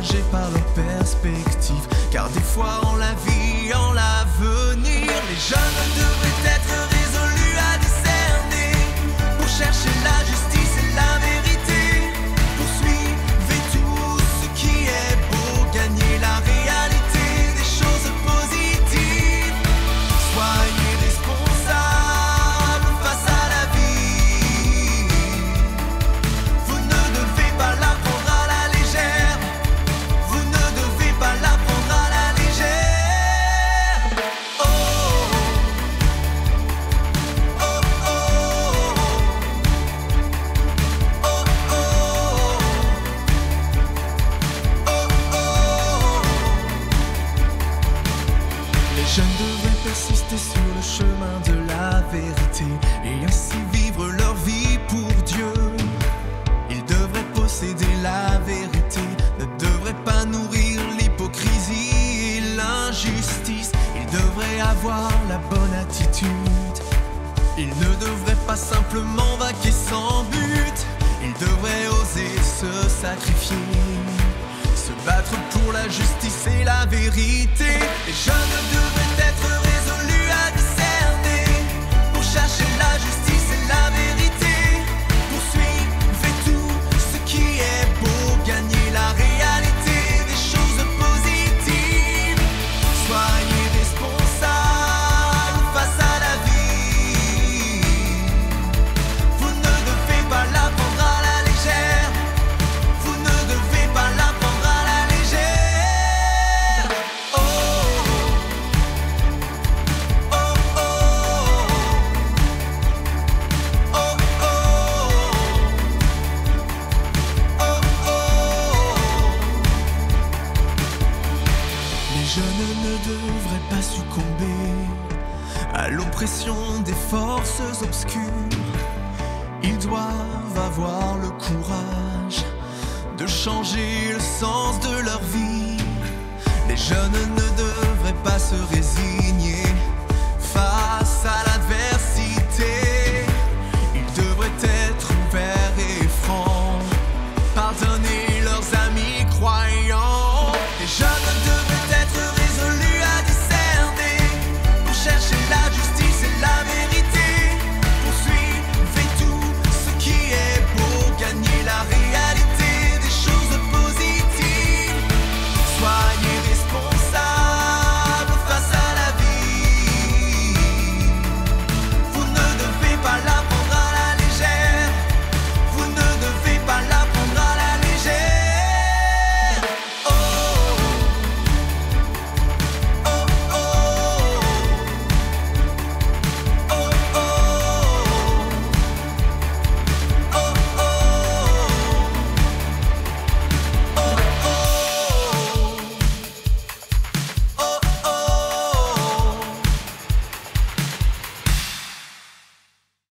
découragés par leur perspective. Car des fois en la vie, en l'avenir, les jeunes devraient être résolus à discerner pour chercher la justice et la vérité. Poursuivez tout ce qui est beau, gagnez la réalité des choses positives. Soyez responsables face à la vie. Vous ne devez pas la prendre à la légère. Vous ne devez pas la prendre à la légère. Oh, oh, oh, oh, oh, oh, oh. Les jeunes devraient persister sur le chemin de la vérité et ainsi vivre leur vie pour Dieu. Ils devraient posséder la vérité, ne devraient pas nourrir l'hypocrisie et l'injustice. Ils devraient avoir la bonne attitude. Ils ne devraient pas simplement vaquer sans but. Ils devraient oser se sacrifier, se battre pour la justice et la vérité. Les jeunes devraient être résolus à discerner pour chercher la justice et la vérité. Poursuivez tout ce qui est beau, gagnez la réalité des choses positives. Soyez responsables face à la vie. Vous ne devez pas la prendre à la légère. Vous ne devez pas la prendre à la légère. Oh, oh, oh, oh, oh, oh, oh. Les jeunes ne devraient pas succomber à l'oppression des forces obscures. Ils doivent avoir le courage de changer le sens de leur vie. Les jeunes ne